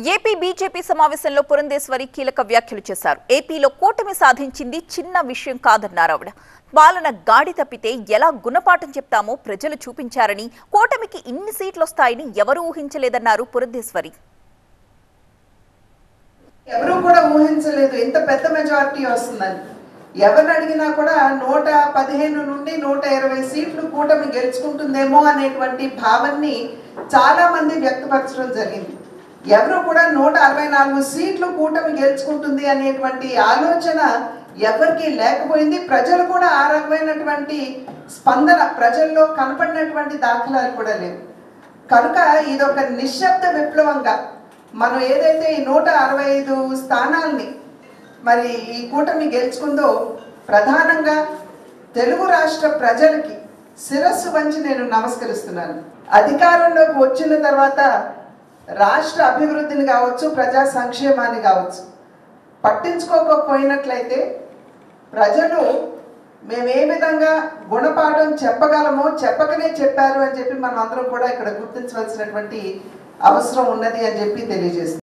AP BJP సమావేశంలో పురంధేశ్వరి కీలక వ్యాఖ్యలు చేశారు. ఏపీలో కూటమి సాధించింది చిన్న విషయం కాదన్నారు ఆవిడ. పాలన గాడి తప్పితే ఎలా గుణపాఠం చెప్తామో ప్రజలు చూపించారని, కూటమికి ఇన్ని సీట్లు వస్తాయని ఎవరూ ఊహించలేదన్నారు పురంధేశ్వరి. ఎవరు కూడా ఊహించలేదు ఇంత పెద్ద మెజారిటీ వస్తుందని. ఎవరిని అడిగినా కూడా 115 నుండి 120 సీట్లు కూటమి గెలుచుకుంటుందేమో అనేటువంటి భావాన్ని చాలా మంది వ్యక్తపరచడం జరిగింది. ఎవరు కూడా 164 సీట్లు కూటమి గెలుచుకుంటుంది అనేటువంటి ఆలోచన ఎవరికి లేకపోయింది. ప్రజలు కూడా ఆ రకమైనటువంటి స్పందన ప్రజల్లో కనపడినటువంటి దాఖలాలు కూడా లేవు. కనుక ఇదొక నిశ్శబ్ద విప్లవంగా మనం ఏదైతే ఈ 165 స్థానాల్ని మరి ఈ కూటమి గెలుచుకుందో ప్రధానంగా తెలుగు రాష్ట్ర ప్రజలకి శిరస్సు వంచి నేను నమస్కరిస్తున్నాను. అధికారంలోకి వచ్చిన తర్వాత రాష్ట్ర అభివృద్ధిని కావచ్చు, ప్రజా సంక్షేమాన్ని కావచ్చు పట్టించుకోకపోయినట్లయితే ప్రజలు మేము ఏ విధంగా గుణపాఠం చెప్పగలమో చెప్పకనే చెప్పారు అని చెప్పి మనం అందరం కూడా ఇక్కడ గుర్తించవలసినటువంటి అవసరం ఉన్నది అని చెప్పి తెలియజేస్తుంది.